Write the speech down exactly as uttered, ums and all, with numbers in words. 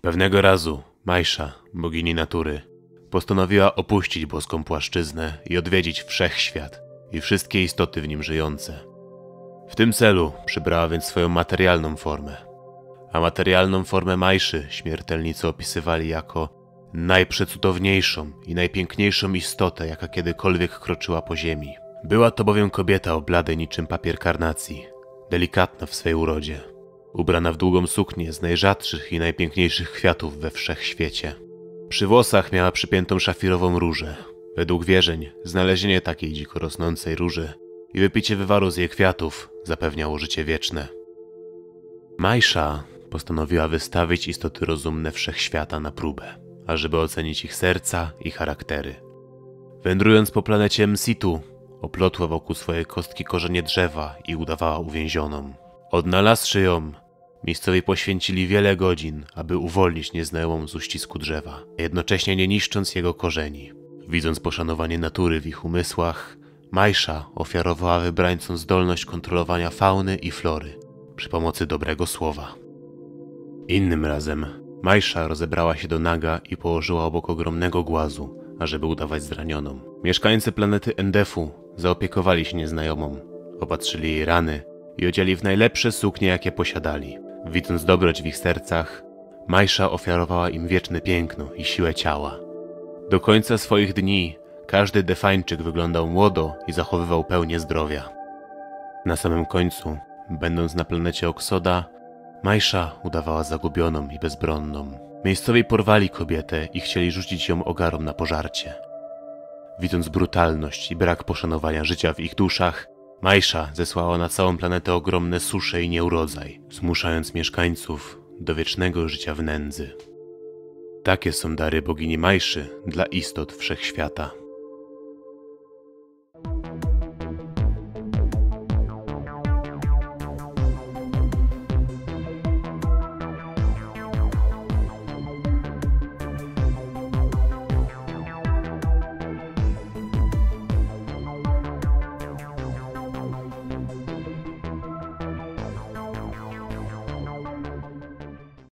Pewnego razu Majsza, bogini natury, postanowiła opuścić boską płaszczyznę i odwiedzić wszechświat i wszystkie istoty w nim żyjące. W tym celu przybrała więc swoją materialną formę, a materialną formę Majszy śmiertelnicy opisywali jako najprzecudowniejszą i najpiękniejszą istotę, jaka kiedykolwiek kroczyła po ziemi. Była to bowiem kobieta o bladej niczym papier karnacji, delikatna w swej urodzie, ubrana w długą suknię z najrzadszych i najpiękniejszych kwiatów we wszechświecie. Przy włosach miała przypiętą szafirową różę. Według wierzeń znalezienie takiej dziko rosnącej róży i wypicie wywaru z jej kwiatów zapewniało życie wieczne. Majsza postanowiła wystawić istoty rozumne wszechświata na próbę, ażeby ocenić ich serca i charaktery. Wędrując po planecie Msitu, oplotła wokół swojej kostki korzenie drzewa i udawała uwięzioną. Odnalazłszy ją, miejscowi poświęcili wiele godzin, aby uwolnić nieznajomą z uścisku drzewa, jednocześnie nie niszcząc jego korzeni. Widząc poszanowanie natury w ich umysłach, Majsza ofiarowała wybrańcom zdolność kontrolowania fauny i flory przy pomocy dobrego słowa. Innym razem Majsza rozebrała się do naga i położyła obok ogromnego głazu, ażeby udawać zranioną. Mieszkańcy planety Endefu zaopiekowali się nieznajomą, opatrzyli jej rany i odzieli w najlepsze suknie, jakie posiadali. Widząc dobroć w ich sercach, Majsza ofiarowała im wieczne piękno i siłę ciała. Do końca swoich dni każdy Defańczyk wyglądał młodo i zachowywał pełnię zdrowia. Na samym końcu, będąc na planecie Oksoda, Majsza udawała zagubioną i bezbronną. Miejscowi porwali kobietę i chcieli rzucić ją ogarom na pożarcie. Widząc brutalność i brak poszanowania życia w ich duszach, Majsza zesłała na całą planetę ogromne susze i nieurodzaj, zmuszając mieszkańców do wiecznego życia w nędzy. Takie są dary bogini Majszy dla istot wszechświata.